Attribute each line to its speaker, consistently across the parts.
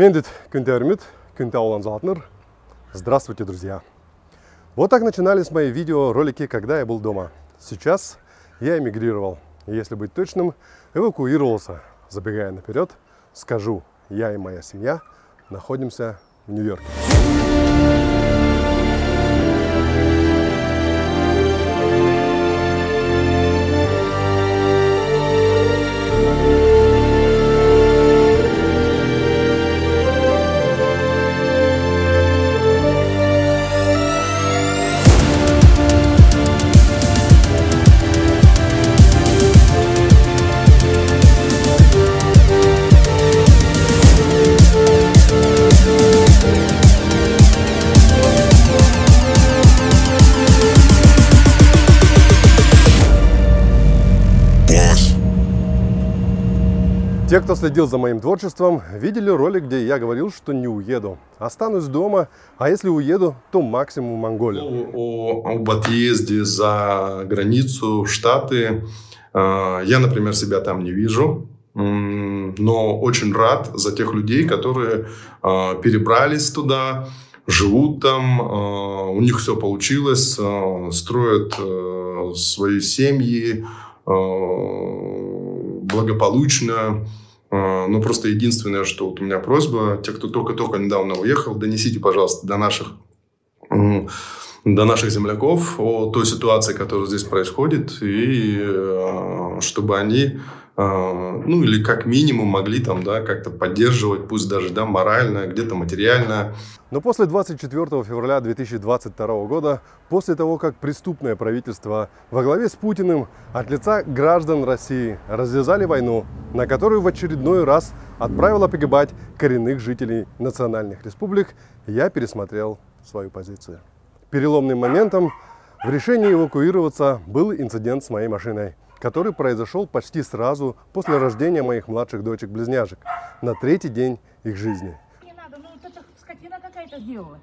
Speaker 1: Мендит күнтәрмит, күнтә олан затныр. Здравствуйте, друзья! Вот так начинались мои видеоролики, когда я был дома. Сейчас я эмигрировал. Если быть точным, эвакуировался. Забегая наперед, скажу, я и моя семья находимся в Нью-Йорке. Те, кто следил за моим творчеством, видели ролик, где я говорил, что не уеду. Останусь дома, а если уеду, то максимум в Монголию.
Speaker 2: Об отъезде за границу, в Штаты, я, например, себя там не вижу. Но очень рад за тех людей, которые перебрались туда, живут там, у них все получилось, строят свои семьи благополучно. Но просто единственное, что вот у меня просьба, те, кто только-только недавно уехал, донесите, пожалуйста, до наших земляков о той ситуации, которая здесь происходит, и чтобы они, ну или как минимум могли там, да, как-то поддерживать, пусть даже, да, морально, где-то материально.
Speaker 1: Но после 24 февраля 2022 года, после того, как преступное правительство во главе с Путиным от лица граждан России развязали войну, на которую в очередной раз отправило погибать коренных жителей национальных республик, я пересмотрел свою позицию. Переломным моментом в решении эвакуироваться был инцидент с моей машиной, который произошел почти сразу после рождения моих младших дочек-близняшек, на третий день их жизни.
Speaker 3: Не надо, ну это скотина какая-то сделала.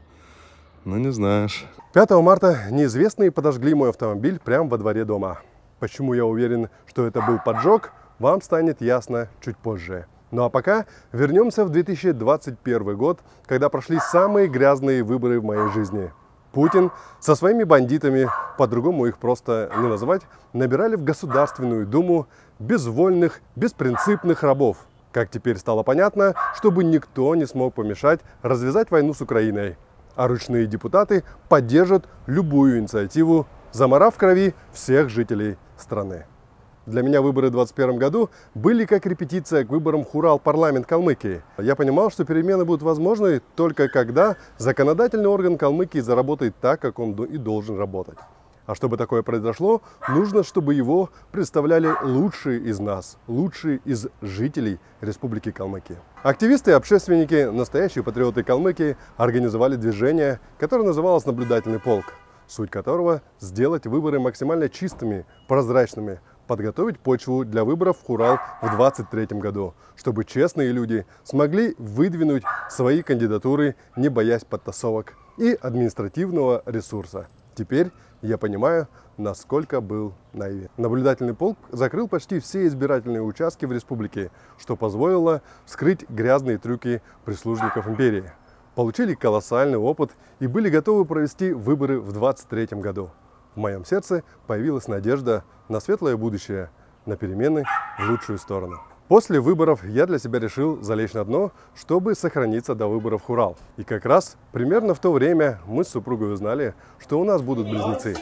Speaker 2: Ну не знаешь.
Speaker 1: 5 марта неизвестные подожгли мой автомобиль прямо во дворе дома. Почему я уверен, что это был поджог, вам станет ясно чуть позже. Ну а пока вернемся в 2021 год, когда прошли самые грязные выборы в моей жизни. Путин со своими бандитами, по-другому их просто не называть, набирали в Государственную Думу безвольных, беспринципных рабов. Как теперь стало понятно, чтобы никто не смог помешать развязать войну с Украиной. А ручные депутаты поддержат любую инициативу, заморав в крови всех жителей страны. Для меня выборы в 2021 году были как репетиция к выборам в Хурал-парламент Калмыкии. Я понимал, что перемены будут возможны только когда законодательный орган Калмыкии заработает так, как он и должен работать. А чтобы такое произошло, нужно, чтобы его представляли лучшие из нас, лучшие из жителей Республики Калмыкия. Активисты и общественники, настоящие патриоты Калмыкии, организовали движение, которое называлось «Наблюдательный полк», суть которого – сделать выборы максимально чистыми, прозрачными, подготовить почву для выборов в Хурал в 2023 году, чтобы честные люди смогли выдвинуть свои кандидатуры, не боясь подтасовок и административного ресурса. Теперь я понимаю, насколько был наивен. Наблюдательный полк закрыл почти все избирательные участки в республике, что позволило вскрыть грязные трюки прислужников империи. Получили колоссальный опыт и были готовы провести выборы в 2023 году. В моем сердце появилась надежда на светлое будущее, на перемены в лучшую сторону. После выборов я для себя решил залечь на дно, чтобы сохраниться до выборов в Урал. И как раз примерно в то время мы с супругой узнали, что у нас будут близнецы.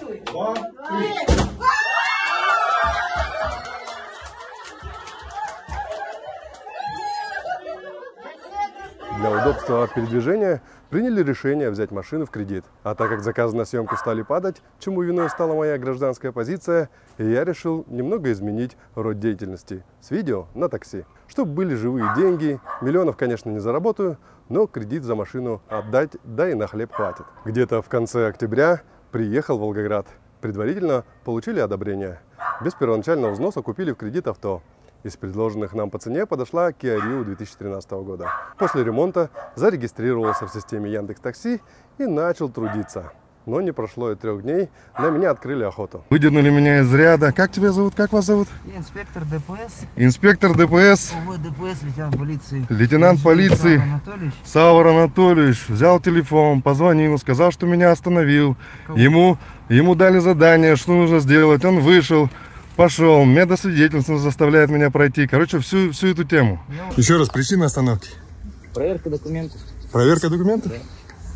Speaker 1: Для удобства передвижения приняли решение взять машину в кредит. А так как заказы на съемку стали падать, чему виной стала моя гражданская позиция, я решил немного изменить род деятельности с видео на такси. Чтобы были живые деньги, миллионов, конечно, не заработаю, но кредит за машину отдать, да и на хлеб хватит. Где-то в конце октября приехал в Волгоград. Предварительно получили одобрение. Без первоначального взноса купили в кредит авто. Из предложенных нам по цене подошла Kia Rio 2013 года. После ремонта зарегистрировался в системе Яндекс.Такси и начал трудиться. Но не прошло и 3 дней, на меня открыли охоту.
Speaker 4: Выдернули меня из ряда. Как тебя зовут? Как вас зовут?
Speaker 5: Инспектор ДПС.
Speaker 4: Инспектор ДПС.
Speaker 5: ОВ ДПС, лейтенант полиции.
Speaker 4: Лейтенант полиции Саввар Анатольевич взял телефон, позвонил, сказал, что меня остановил. Ему дали задание, что нужно сделать. Он вышел, пошел. Медосвидетельство заставляет меня пройти. Короче, всю эту тему. Еще раз, причина остановки.
Speaker 5: Проверка документов.
Speaker 4: Проверка документов?
Speaker 5: Да.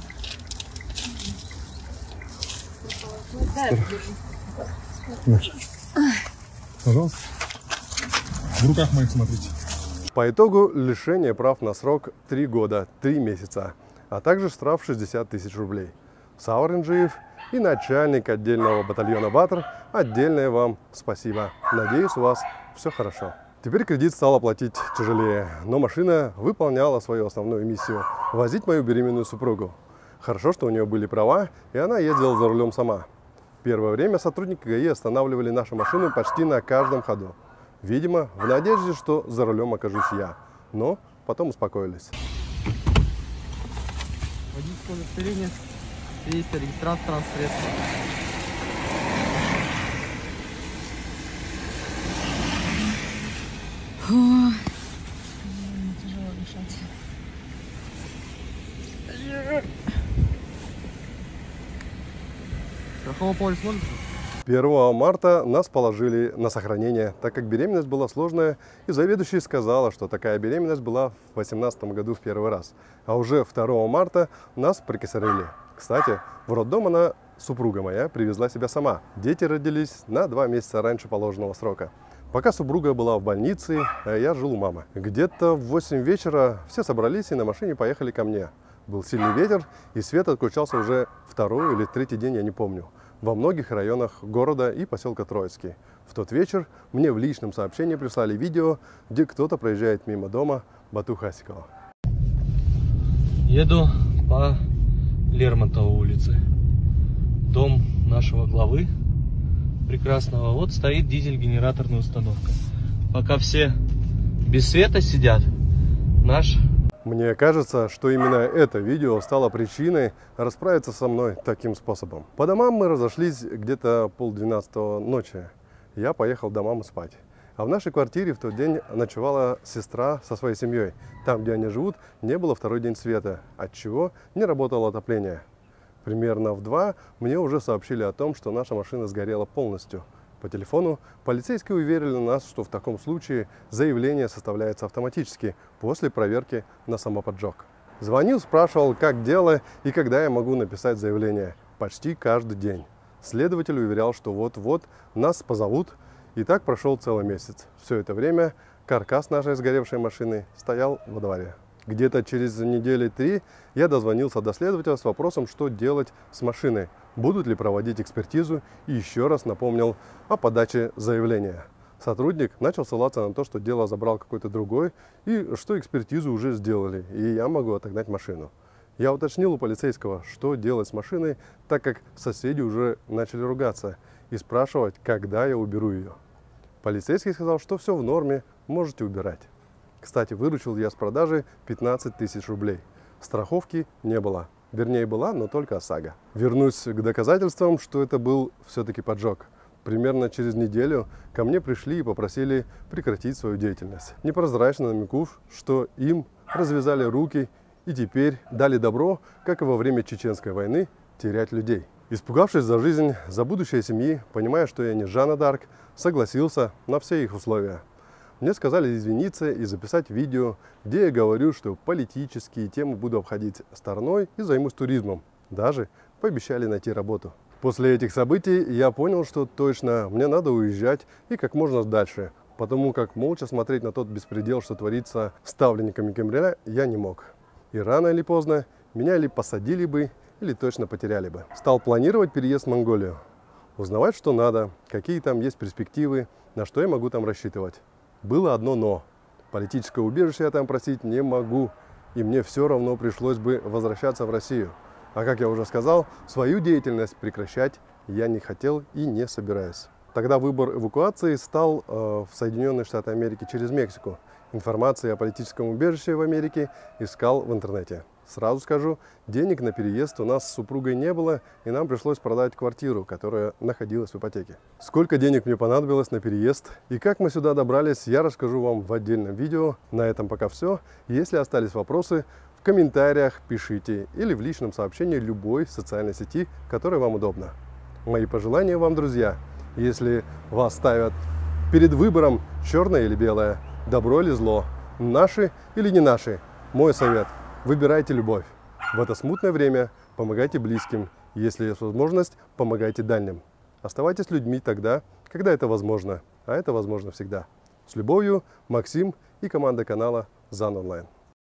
Speaker 4: Пожалуйста. В руках моих смотрите.
Speaker 1: По итогу лишение прав на срок 3 года, 3 месяца, а также штраф 60 тысяч рублей. Саввар Инжиев и начальник отдельного батальона «Батыр», отдельное вам спасибо. Надеюсь, у вас все хорошо. Теперь кредит стал оплатить тяжелее, но машина выполняла свою основную миссию – возить мою беременную супругу. Хорошо, что у нее были права, и она ездила за рулем сама. Первое время сотрудники ГАИ останавливали нашу машину почти на каждом ходу. Видимо, в надежде, что за рулем окажусь я. Но потом успокоились.
Speaker 5: Водительское удостоверение, свидетельство о регистрации транспортного средства.
Speaker 3: Тяжело дышать.
Speaker 1: 1 марта нас положили на сохранение, так как беременность была сложная, и заведующая сказала, что такая беременность была в 2018 году в первый раз. А уже 2 марта нас прикосорили. Кстати, в роддом супруга моя привезла себя сама. Дети родились на 2 месяца раньше положенного срока. Пока супруга была в больнице, а я жил у мамы. Где-то в 8 вечера все собрались и на машине поехали ко мне. Был сильный ветер, и свет отключался уже 2-й или 3-й день, я не помню, во многих районах города и поселка Троицкий. В тот вечер мне в личном сообщении прислали видео, где кто-то проезжает мимо дома Бату Хасикова.
Speaker 6: Еду по Лермонтовой улице. Дом нашего главы прекрасного. Вот стоит дизель-генераторная установка. Пока все без света сидят, наш...
Speaker 1: Мне кажется, что именно это видео стало причиной расправиться со мной таким способом. По домам мы разошлись где-то 11:30 ночи. Я поехал до мамы спать. А в нашей квартире в тот день ночевала сестра со своей семьей. Там, где они живут, не было 2-й день света, отчего не работало отопление. Примерно в 2 мне уже сообщили о том, что наша машина сгорела полностью. По телефону полицейские уверили нас, что в таком случае заявление составляется автоматически после проверки на самоподжог. Звонил, спрашивал, как дело и когда я могу написать заявление. Почти каждый день. Следователь уверял, что вот-вот нас позовут. И так прошел целый месяц. Все это время каркас нашей сгоревшей машины стоял во дворе. Где-то через 3 недели я дозвонился до следователя с вопросом, что делать с машиной, будут ли проводить экспертизу, и еще раз напомнил о подаче заявления. Сотрудник начал ссылаться на то, что дело забрал какой-то другой, и что экспертизу уже сделали, и я могу отогнать машину. Я уточнил у полицейского, что делать с машиной, так как соседи уже начали ругаться и спрашивать, когда я уберу ее. Полицейский сказал, что все в норме, можете убирать. Кстати, выручил я с продажи 15 тысяч рублей. Страховки не было. Вернее, была, но только ОСАГО. Вернусь к доказательствам, что это был все-таки поджог. Примерно через неделю ко мне пришли и попросили прекратить свою деятельность. Непрозрачно намекнув, что им развязали руки и теперь дали добро, как и во время Чеченской войны, терять людей. Испугавшись за жизнь, за будущее семьи, понимая, что я не Жанна д'Арк, согласился на все их условия. Мне сказали извиниться и записать видео, где я говорю, что политические темы буду обходить стороной и займусь туризмом. Даже пообещали найти работу. После этих событий я понял, что точно мне надо уезжать и как можно дальше, потому как молча смотреть на тот беспредел, что творится ставленниками Кремля, я не мог. И рано или поздно меня или посадили бы, или точно потеряли бы. Стал планировать переезд в Монголию, узнавать, что надо, какие там есть перспективы, на что я могу там рассчитывать. Было одно «но». Политическое убежище я там просить не могу, и мне все равно пришлось бы возвращаться в Россию. А как я уже сказал, свою деятельность прекращать я не хотел и не собираюсь. Тогда выбор эвакуации стал в Соединенные Штаты Америки через Мексику. Информации о политическом убежище в Америке искал в интернете. Сразу скажу, денег на переезд у нас с супругой не было, и нам пришлось продать квартиру, которая находилась в ипотеке. Сколько денег мне понадобилось на переезд и как мы сюда добрались, я расскажу вам в отдельном видео. На этом пока все. Если остались вопросы, в комментариях пишите или в личном сообщении любой социальной сети, которая вам удобна. Мои пожелания вам, друзья, если вас ставят перед выбором черное или белое, добро или зло, наши или не наши, мой совет – выбирайте любовь. В это смутное время помогайте близким, если есть возможность, помогайте дальним. Оставайтесь людьми тогда, когда это возможно, а это возможно всегда. С любовью, Максим и команда канала ЗАН Онлайн.